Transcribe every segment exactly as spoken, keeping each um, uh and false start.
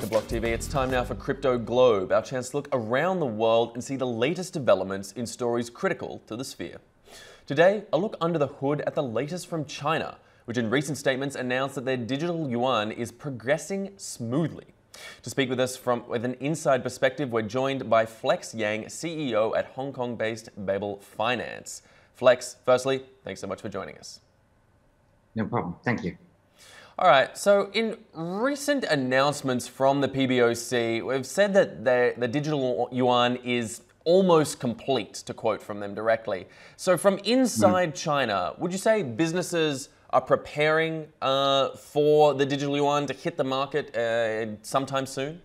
to Block T V. It's time now for Crypto Globe, our chance to look around the world and see the latest developments in stories critical to the sphere. Today, a look under the hood at the latest from China, which in recent statements announced that their digital yuan is progressing smoothly. To speak with us from with an inside perspective, we're joined by Flex Yang, C E O at Hong Kong-based Babel Finance. Flex, firstly, thanks so much for joining us. No problem. Thank you. All right, so in recent announcements from the P B O C, we've said that the, the digital yuan is almost complete, to quote from them directly. So from inside mm. China, would you say businesses are preparing uh, for the digital yuan to hit the market uh, sometime soon?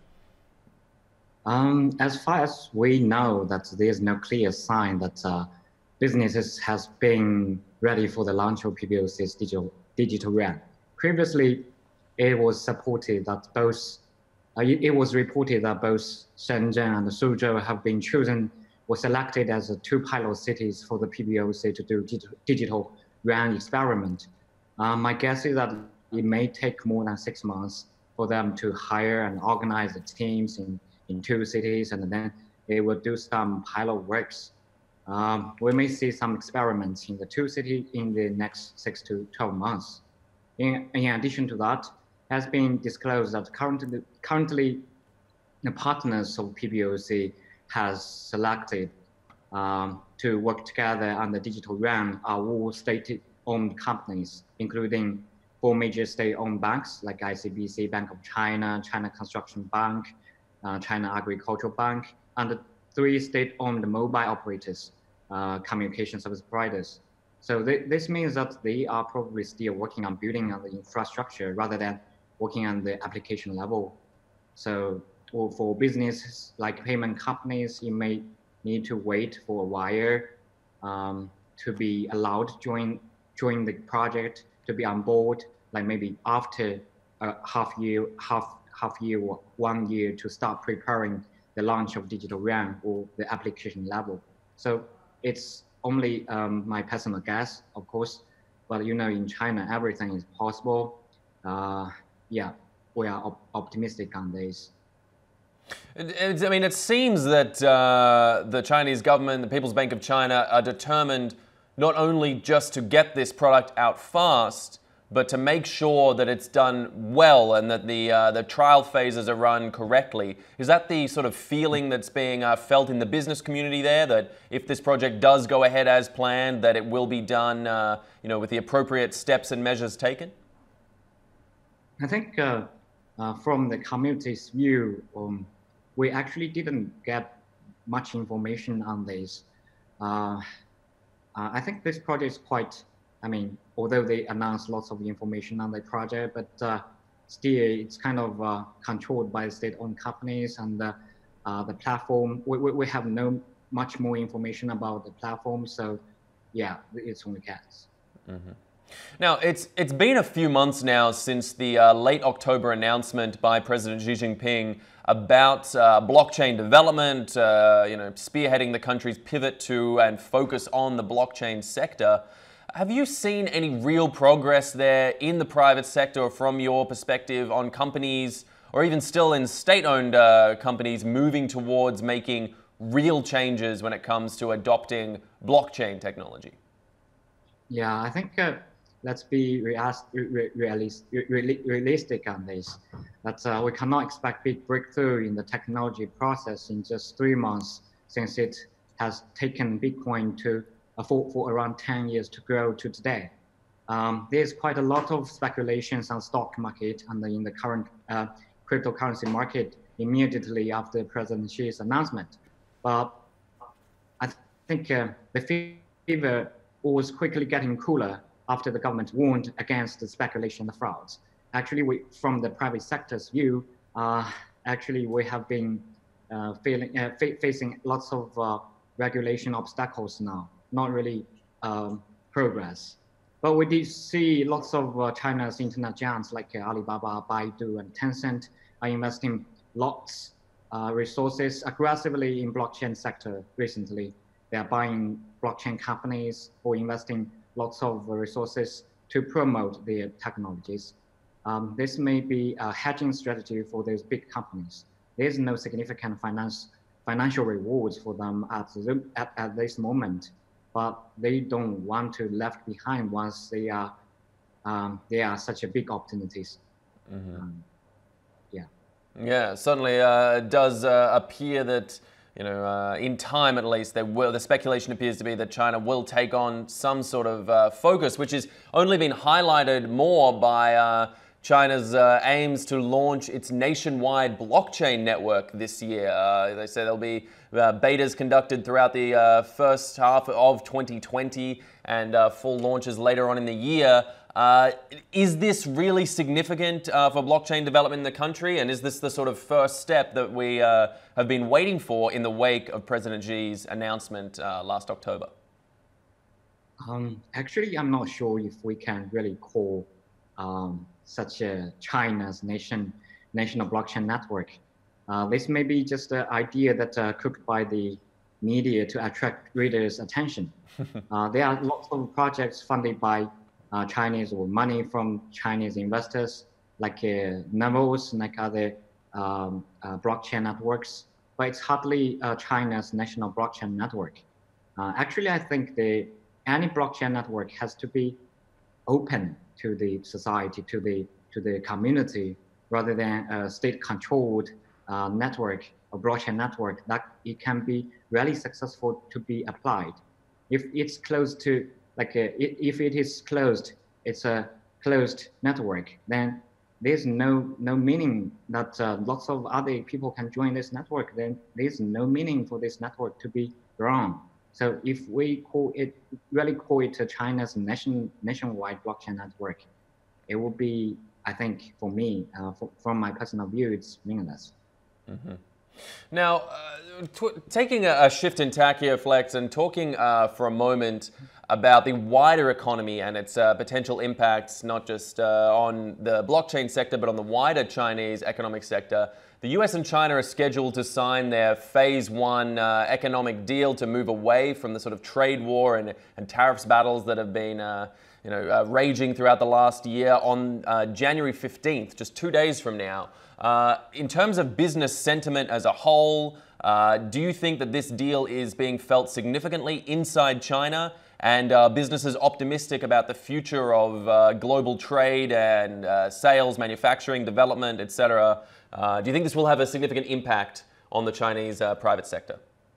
Um, as far as we know, that there's no clear sign that uh, businesses has been ready for the launch of P B O C's digital digital yuan. Previously, it was supported that both, uh, it was reported that both Shenzhen and Suzhou have been chosen or selected as the two pilot cities for the P B O C to do digital, digital yuan experiment. Uh, my guess is that it may take more than six months for them to hire and organize the teams in, in two cities, and then they will do some pilot works. Um, we may see some experiments in the two cities in the next six to twelve months. In, in addition to that, has been disclosed that currently, currently the partners of P B O C has selected um, to work together on the digital yuan are all state-owned companies, including four major state-owned banks like I C B C, Bank of China, China Construction Bank, uh, China Agricultural Bank, and three state-owned mobile operators, uh, communication service providers. So they, this means that they are probably still working on building on the infrastructure rather than working on the application level. So or for businesses like payment companies, you may need to wait for a while um, to be allowed to join, join the project, to be on board, like maybe after a half year, half, half year or one year to start preparing the launch of digital yuan or the application level. So it's only um, my personal guess, of course, but you know, in China, everything is possible. Uh, yeah, we are op optimistic on this. It, I mean, it seems that uh, the Chinese government, the People's Bank of China, are determined not only just to get this product out fast, but to make sure that it's done well and that the uh, the trial phases are run correctly. Is that the sort of feeling that's being uh, felt in the business community there, that if this project does go ahead as planned, that it will be done uh, you know, with the appropriate steps and measures taken? I think uh, uh, from the community's view, um, we actually didn't get much information on this. Uh, uh, I think this project is quite, I mean, although they announced lots of information on the project, but uh, still it's kind of uh, controlled by state-owned companies, and uh, uh, the platform, we, we, we have no much more information about the platform. So yeah, it's only guess. Mm-hmm. Now, it's, it's been a few months now since the uh, late October announcement by President Xi Jinping about uh, blockchain development, uh, you know, spearheading the country's pivot to and focus on the blockchain sector. Have you seen any real progress there in the private sector from your perspective on companies, or even still in state-owned uh, companies, moving towards making real changes when it comes to adopting blockchain technology? Yeah, I think uh, let's be realist, realist, realistic on this. That uh, we cannot expect big breakthrough in the technology process in just three months, since it has taken Bitcoin to uh, for, for around ten years to grow to today. Um, there's quite a lot of speculations on stock market and in the current uh, cryptocurrency market immediately after President Xi's announcement. But I th think uh, the fever was quickly getting cooler after the government warned against the speculation and the frauds. Actually, we, from the private sector's view, uh, actually we have been uh, feeling, uh, fa facing lots of uh, regulation obstacles now, not really um, progress. But we did see lots of uh, China's internet giants like uh, Alibaba, Baidu, and Tencent are investing lots uh, resources aggressively in blockchain sector recently. They are buying blockchain companies or investing lots of resources to promote their technologies. Um, this may be a hedging strategy for those big companies. There's no significant finance, financial rewards for them at, the, at, at this moment, but they don't want to left behind once they are, um, they are such a big opportunities. Mm-hmm. um, yeah. Yeah, certainly uh, it does uh, appear that, you know, uh, in time at least, there will, the speculation appears to be that China will take on some sort of uh, focus, which has only been highlighted more by uh, China's uh, aims to launch its nationwide blockchain network this year. Uh, they say there'll be uh, betas conducted throughout the uh, first half of twenty twenty and uh, full launches later on in the year. Uh, is this really significant uh, for blockchain development in the country? And is this the sort of first step that we uh, have been waiting for in the wake of President Xi's announcement uh, last October? Um, actually, I'm not sure if we can really call um, such a China's nation national blockchain network. Uh, this may be just an idea that uh, cooked by the media to attract readers' attention. uh, there are lots of projects funded by Uh, Chinese or money from Chinese investors, like uh, Nevos, like other um, uh, blockchain networks, but it's hardly uh, China's national blockchain network. Uh, actually, I think the any blockchain network has to be open to the society, to the to the community, rather than a state-controlled uh, network, a blockchain network that it can be really successful to be applied. If it's close to Like uh, if it is closed, it's a closed network, then there's no no meaning that uh, lots of other people can join this network. Then there's no meaning for this network to be run. So if we call it, really call it China's nation nationwide blockchain network, it will be, I think, for me, uh, for, from my personal view, it's meaningless. Mm-hmm. Now, uh, t- taking a, a shift in tack here, Flex, and talking uh, for a moment about the wider economy and its uh, potential impacts, not just uh, on the blockchain sector, but on the wider Chinese economic sector. The U S and China are scheduled to sign their phase one uh, economic deal to move away from the sort of trade war and, and tariffs battles that have been uh, you know, uh, raging throughout the last year on uh, January fifteenth, just two days from now. Uh, in terms of business sentiment as a whole, uh, do you think that this deal is being felt significantly inside China? And are businesses optimistic about the future of uh, global trade and uh, sales, manufacturing, development, et cetera? Uh, do you think this will have a significant impact on the Chinese uh, private sector?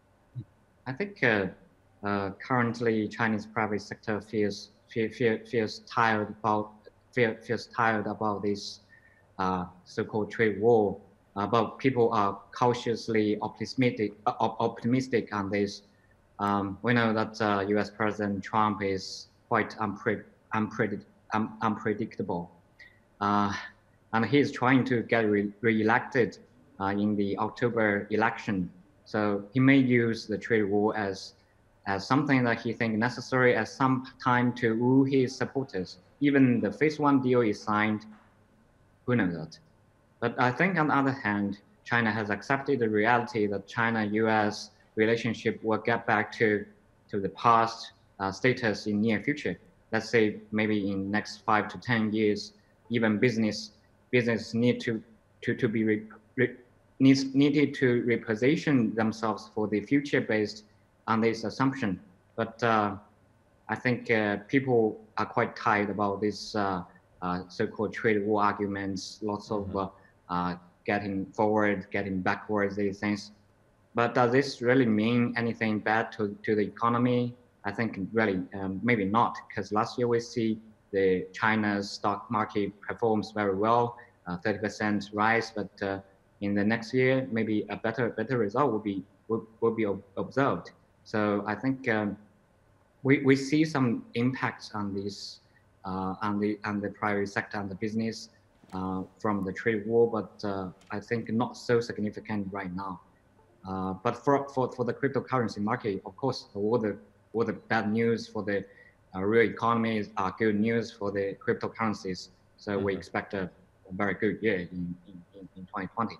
I think uh, uh, currently Chinese private sector feels feel, feel, feels tired about feel, feels tired about this uh, so-called trade war. Uh, but people are cautiously optimistic uh, optimistic on this. Um, we know that uh, U S President Trump is quite unpre unpredict un unpredictable, uh, and he is trying to get re re-elected uh, in the October election. So he may use the trade war as as something that he thinks necessary at some time to woo his supporters. Even the phase one deal is signed, who knows that? But I think on the other hand, China has accepted the reality that China-U S relationship will get back to, to the past uh, status in near future. Let's say maybe in next five to ten years, even business business need to to, to be re, re, needs needed to reposition themselves for the future based on this assumption. But uh, I think uh, people are quite tired about this uh, uh, so-called trade war arguments. Lots mm-hmm. of uh, uh, getting forward, getting backwards, these things. But does this really mean anything bad to, to the economy? I think really um, maybe not, because last year we see the China's stock market performs very well, uh, thirty percent rise, but uh, in the next year, maybe a better better result will be will, will be observed. So I think um, we, we see some impacts on this uh, on the on the private sector and the business uh, from the trade war, but uh, I think not so significant right now. Uh, but for, for for the cryptocurrency market, of course, all the all the bad news for the uh, real economy are good news for the cryptocurrencies. So mm-hmm. we expect a, a very good year in, in, in twenty twenty.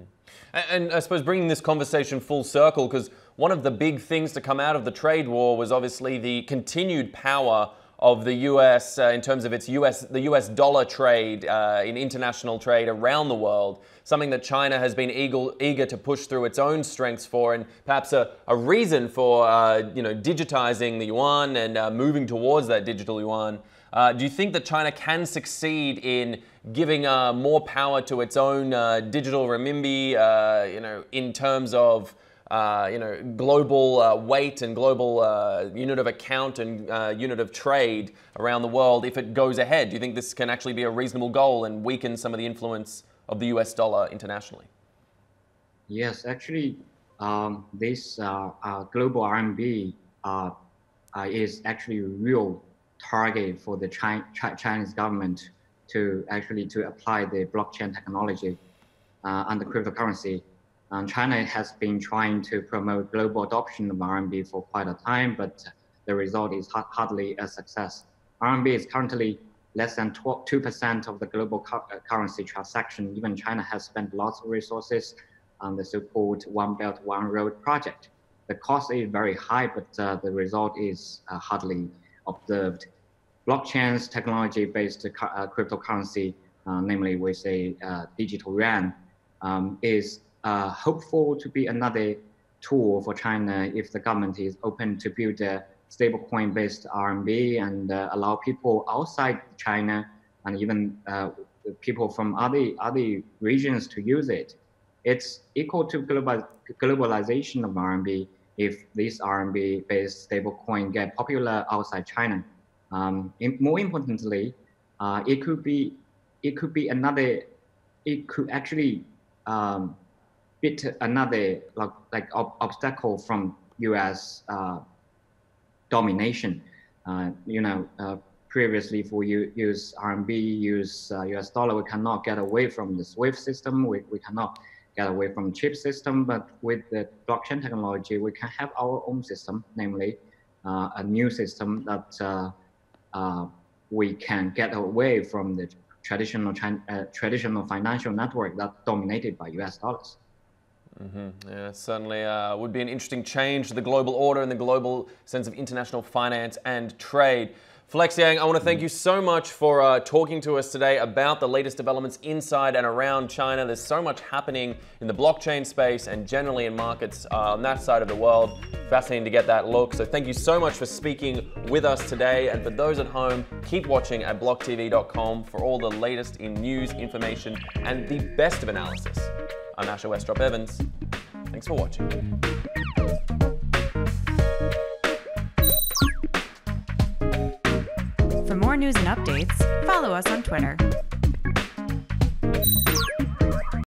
And I suppose bringing this conversation full circle, because one of the big things to come out of the trade war was obviously the continued power of the U S uh, in terms of its U S the U S dollar trade uh, in international trade around the world, something that China has been eager, eager to push through its own strengths for, and perhaps a, a reason for uh, you know digitizing the yuan and uh, moving towards that digital yuan. Uh, do you think that China can succeed in giving uh, more power to its own uh, digital renminbi, uh, you know, in terms of uh, you know global uh, weight and global uh, unit of account and uh, unit of trade around the world if it goes ahead? Do you think this can actually be a reasonable goal and weaken some of the influence of the U S dollar internationally? Yes, actually, um, this uh, uh, global R M B uh, uh, is actually a real target for the Chi Chi Chinese government to actually to apply the blockchain technology uh, and the cryptocurrency. Um, China has been trying to promote global adoption of R M B for quite a time, but the result is ha hardly a success. R M B is currently less than two percent of the global cu currency transaction. Even China has spent lots of resources on the so-called One Belt, One Road project. The cost is very high, but uh, the result is uh, hardly observed. Blockchain's technology-based uh, cryptocurrency, uh, namely with a uh, digital yuan, um, is uh, hopeful to be another tool for China if the government is open to build a stablecoin-based R M B and uh, allow people outside China and even uh, people from other other regions to use it. It's equal to global, globalization of R M B if this R M B-based stablecoin get popular outside China. Um, in, more importantly, uh, it could be it could be another. It could actually um, beat another like like ob obstacle from U S Uh, domination. Uh, you know, uh, previously for you use R M B, use uh, U S dollar, we cannot get away from the SWIFT system. We, we cannot get away from chip system, but with the blockchain technology, we can have our own system, namely uh, a new system that uh, uh, we can get away from the traditional China, uh, traditional financial network that's dominated by U S dollars. Mm-hmm. Yeah, certainly uh, would be an interesting change to the global order and the global sense of international finance and trade. Flex Yang, I want to thank you so much for uh, talking to us today about the latest developments inside and around China. There's so much happening in the blockchain space and generally in markets uh, on that side of the world. Fascinating to get that look. So thank you so much for speaking with us today. And for those at home, keep watching at block T V dot com for all the latest in news, information, and the best of analysis. I'm Asher Westrop Evans. Thanks for watching. For more news and updates, follow us on Twitter.